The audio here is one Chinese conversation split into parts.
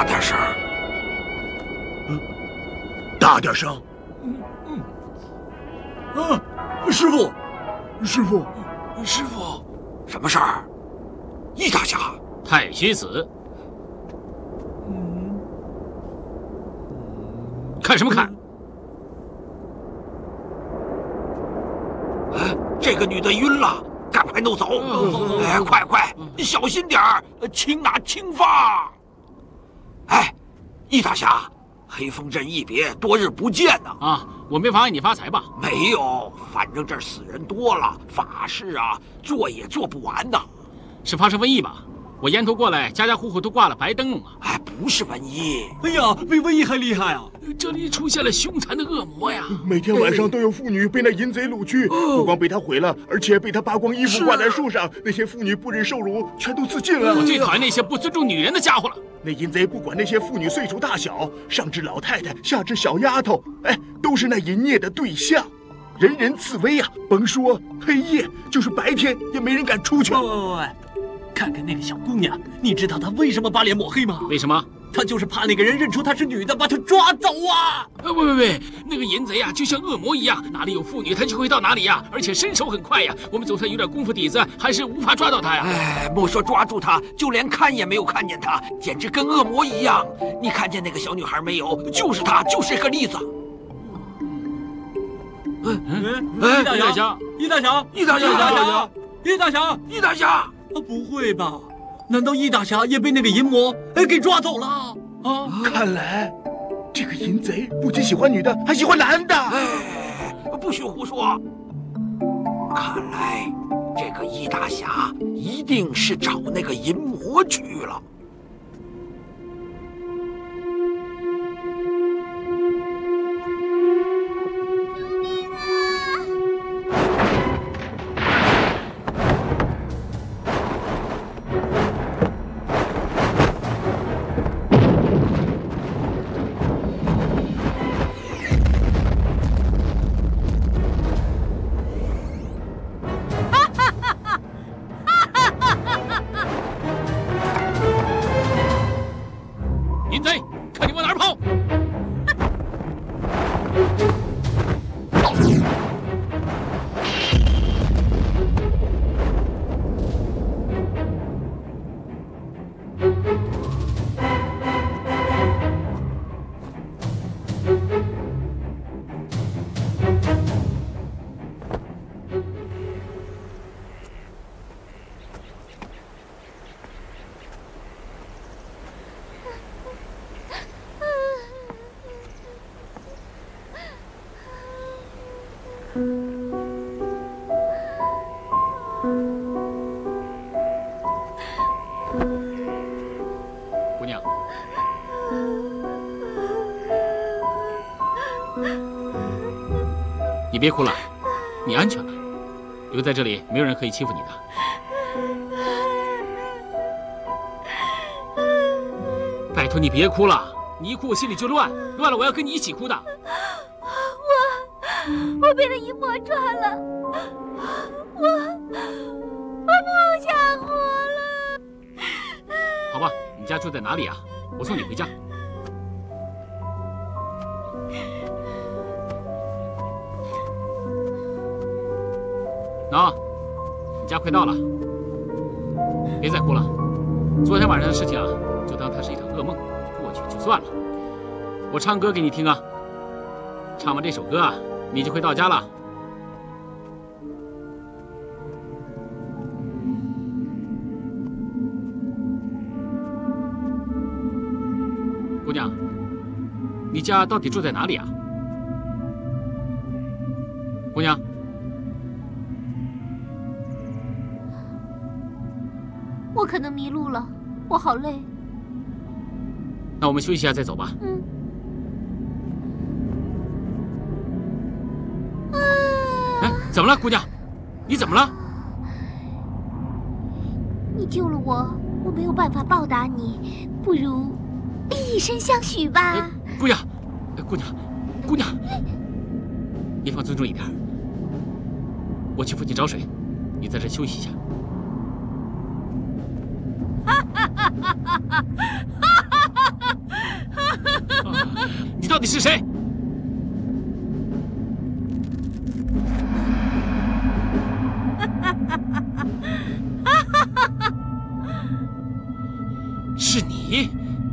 点声。 大点声。 师傅， 师傅， 师傅，什么事儿？易大侠， 太虚子，看什么看？ 这个女的晕了，赶快弄走！哎，快，小心点儿，轻拿轻放。哎，易大侠，黑风镇一别，多日不见呐！ 啊，我没妨碍你发财吧？ 没有，反正这儿死人多了，法事啊做也做不完呐。 是发生瘟疫吧？我沿途过来，家家户户都挂了白灯笼啊！ 哎，不是瘟疫。 哎呀，比瘟疫还厉害啊！ 这里出现了凶残的恶魔呀！ 每天晚上都有妇女被那淫贼掳去，不光被他毁了，而且被他扒光衣服挂在树上。那些妇女不忍受辱，全都自尽了。 我最讨厌那些不尊重女人的家伙了。 那淫贼不管那些妇女岁数大小，上至老太太，下至小丫头，哎，都是那淫孽的对象，人人自危啊！甭说黑夜，就是白天也没人敢出去。 喂，看看那个小姑娘，你知道她为什么把脸抹黑吗？ 为什么？ 她就是怕那个人认出她是女的，把她抓走啊！ 喂，那个淫贼呀，就像恶魔一样，哪里有妇女他就会到哪里呀，而且身手很快呀。我们总算有点功夫底子，还是无法抓到他呀。 哎，莫说抓住他，就连看也没有看见他，简直跟恶魔一样。你看见那个小女孩没有？就是她，就是个例子。 易大侠！不会吧？难道易大侠也被那个淫魔给抓走了？啊！ 看来这个淫贼不仅喜欢女的，还喜欢男的。 哎，不许胡说！看来这个易大侠一定是找那个淫魔去了。 淫贼，看你往哪儿跑！姑娘，你别哭了，你安全了，留在这里没有人可以欺负你的。拜托你别哭了，你一哭我心里就乱了我要跟你一起哭的。 我被那淫魔抓了，我不想活了。 好吧，你家住在哪里啊？我送你回家。喏，你家快到了，别再哭了。昨天晚上的事情啊，就当它是一场噩梦，过去就算了。我唱歌给你听啊，唱完这首歌啊，你就会到家了。姑娘，你家到底住在哪里啊？姑娘， 我可能迷路了，我好累。 那我们休息一下再走吧。 嗯。 哎，怎么了，姑娘？你怎么了？ 你救了我，我没有办法报答你，不如以身相许吧。 姑娘，姑娘，你放尊重一点。我去附近找水，你在这休息一下。 到底是谁？是你？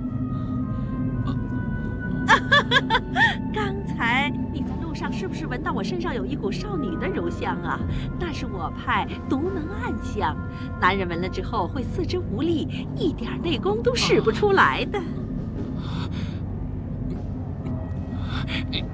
刚才你在路上是不是闻到我身上有一股少女的柔香啊？那是我派独门暗香，男人闻了之后会四肢无力，一点内功都使不出来的。